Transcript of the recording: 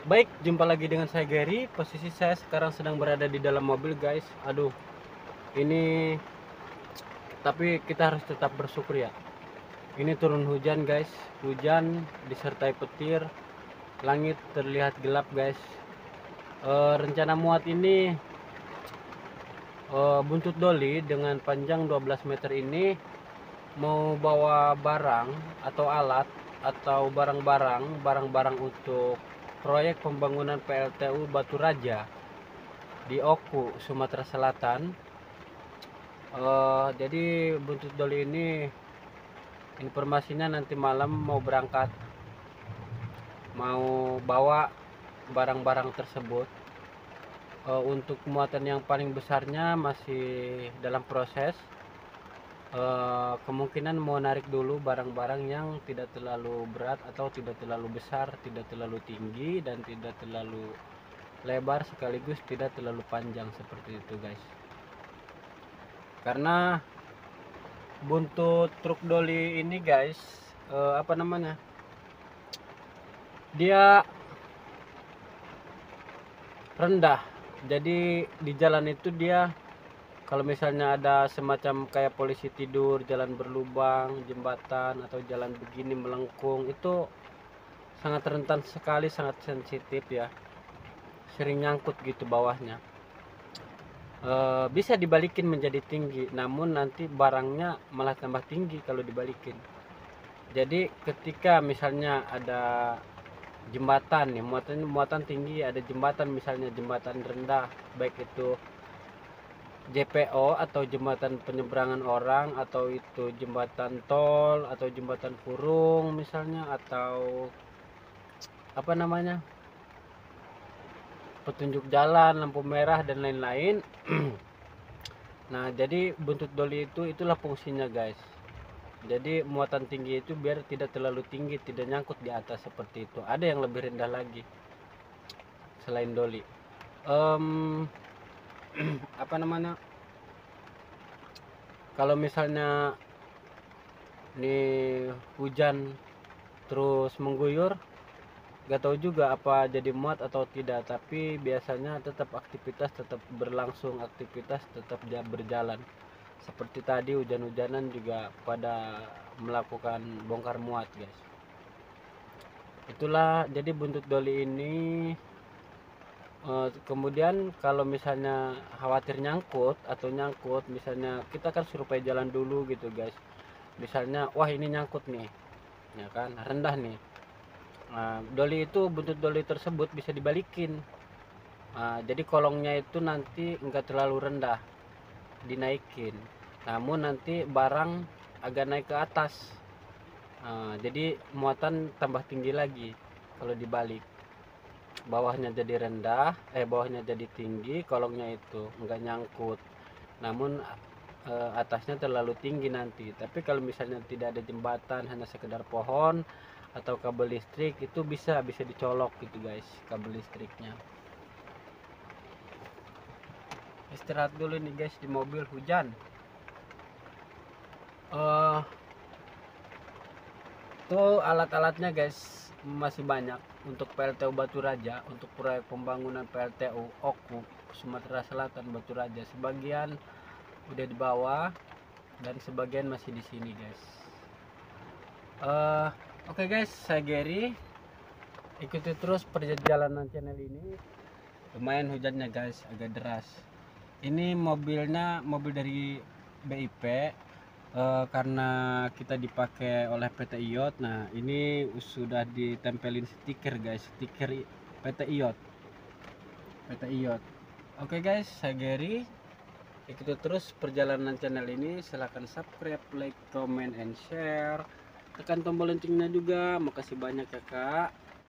Baik, jumpa lagi dengan saya Gary. Posisi saya sekarang sedang berada di dalam mobil, guys. Aduh, ini tapi kita harus tetap bersyukur ya. Ini turun hujan, guys. Hujan disertai petir. Langit terlihat gelap, guys. Rencana muat ini buntut doli dengan panjang 12 meter ini mau bawa barang atau alat atau barang-barang untuk proyek pembangunan PLTU Batu Raja di Oku, Sumatera Selatan. Jadi buntut doli ini informasinya nanti malam mau berangkat, mau bawa barang-barang tersebut. Untuk muatan yang paling besarnya masih dalam proses. Kemungkinan mau narik dulu barang-barang yang tidak terlalu berat atau tidak terlalu besar, tidak terlalu tinggi dan tidak terlalu lebar, sekaligus tidak terlalu panjang seperti itu, guys. Karena buntut truk doli ini, guys, apa namanya, dia rendah. Jadi di jalan itu dia, kalau misalnya ada semacam kayak polisi tidur, jalan berlubang, jembatan atau jalan begini melengkung, itu sangat rentan sekali, sangat sensitif ya, sering nyangkut gitu bawahnya. Bisa dibalikin menjadi tinggi, namun nanti barangnya malah tambah tinggi kalau dibalikin. Jadi ketika misalnya ada jembatan nih, muatan tinggi, ada jembatan, misalnya jembatan rendah, baik itu JPO atau jembatan penyeberangan orang, atau itu jembatan tol atau jembatan kurung misalnya, atau apa namanya, petunjuk jalan, lampu merah dan lain-lain. Nah, jadi buntut doli itulah fungsinya, guys. Jadi muatan tinggi itu biar tidak terlalu tinggi, tidak nyangkut di atas seperti itu. Ada yang lebih rendah lagi selain doli. Apa namanya, kalau misalnya nih hujan terus mengguyur, gak tahu juga apa jadi muat atau tidak, tapi biasanya tetap aktivitas tetap berlangsung, aktivitas tetap berjalan. Seperti tadi hujan-hujanan juga pada melakukan bongkar muat, guys. Itulah jadi buntut doli ini. Kemudian kalau misalnya khawatir nyangkut, misalnya kita kan supaya jalan dulu gitu, guys. Misalnya wah ini nyangkut nih, ya kan, rendah nih. Nah, doli itu, buntut doli tersebut bisa dibalikin. Nah, jadi kolongnya itu nanti enggak terlalu rendah, dinaikin. Namun nanti barang agak naik ke atas. Nah, jadi muatan tambah tinggi lagi kalau dibalik. Bawahnya jadi tinggi, kolongnya itu enggak nyangkut. Namun atasnya terlalu tinggi nanti. Tapi kalau misalnya tidak ada jembatan, hanya sekedar pohon atau kabel listrik, itu bisa dicolok gitu, guys, kabel listriknya. Istirahat dulu nih, guys, di mobil hujan. Tuh alat-alatnya, guys, masih banyak untuk PLTU Batu Raja, untuk proyek pembangunan PLTU Oku Sumatera Selatan Batu Raja. Sebagian udah dibawa dan sebagian masih di sini, guys. Oke, guys, saya Gary. Ikuti terus perjalanan channel ini. Lumayan hujannya, guys, agak deras. Ini mobilnya mobil dari BIP, karena kita dipakai oleh PT IOT. Nah, ini sudah ditempelin stiker, guys, stiker PT IOT. Oke, guys, saya Gary. Ikuti terus perjalanan channel ini. Silahkan subscribe, like, comment, and share. Tekan tombol loncengnya juga. Makasih banyak ya, Kak.